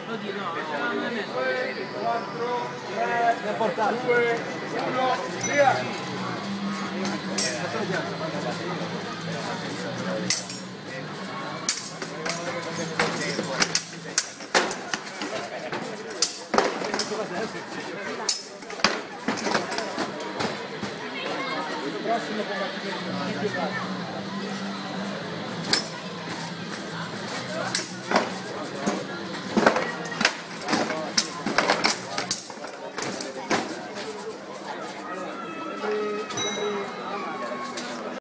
Oddio, no, non è 2, 4, 3, 2, 1, via! Prossimo combattimento.